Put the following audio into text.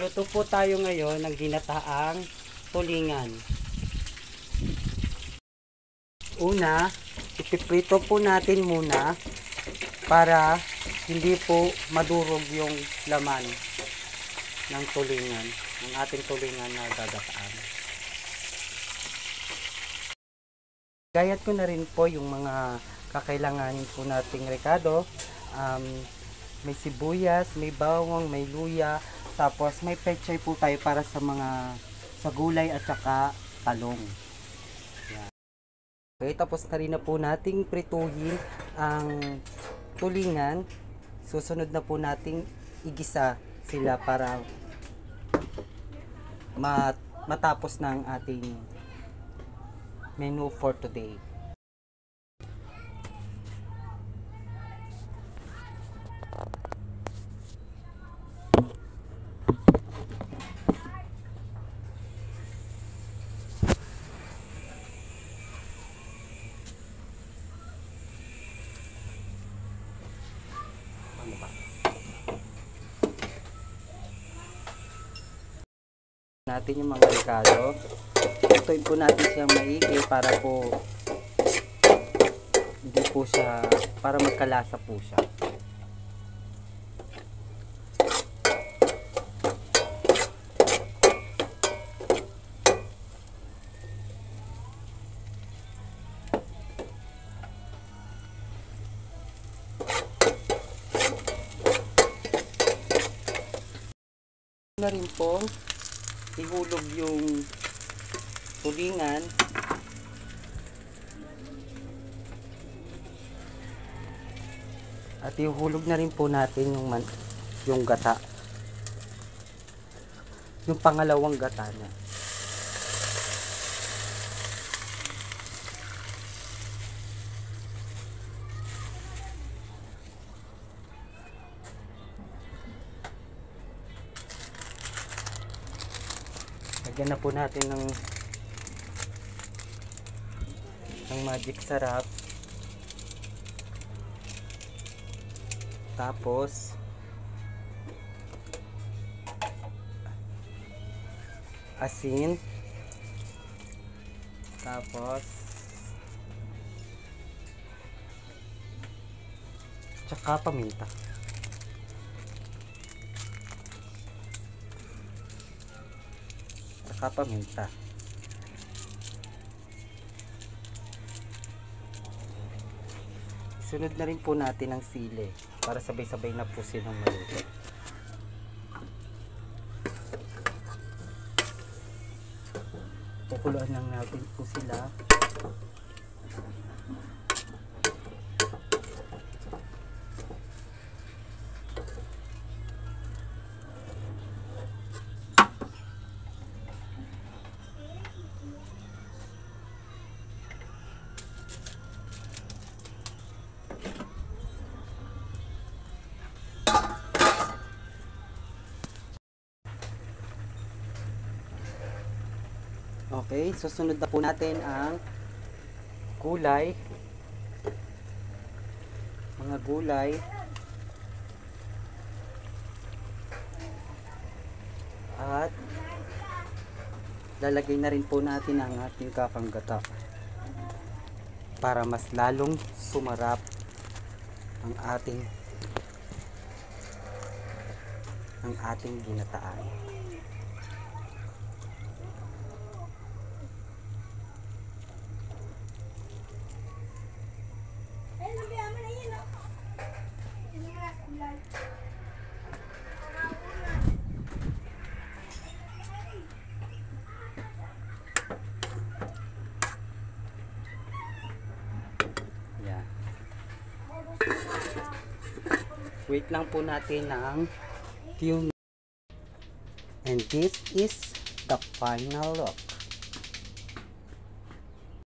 Magluluto po tayo ngayon ng ginataang tulingan. Una, ipiprito po natin muna para hindi po madurog yung laman ng tulingan, ng ating tulingan na gagataan. Gayat ko na rin po yung mga kakailanganin po nating rekado. May sibuyas, may bawang, may luya, tapos may pechay po tayo para sa gulay at saka talong. Yan. Okay, tapos na po nating prituhin ang tulingan. Susunod na po nating igisa sila para matapos na ang ating menu for today. Natin yung mga rekado. Tutuin po natin siyang maigi para po hindi po siya, para magkalasa po siya. Na rin po ihulog yung tulingan at ihulog na rin po natin yung gata, yung pangalawang gata niya. Lagyan na po natin ng magic sarap. Tapos asin. Tapos tsaka paminta. Paminta. Sunod na rin po natin ang sili para sabay-sabay na po silang maluto. Kukuluan lang natin po sila. Okay, susunod na po natin ang gulay. Mga gulay. At lalagay na rin po natin ang ating kakanggata para mas lalong sumarap ang ating ginataan. Wait lang po natin ng few minutes. And this is the final look.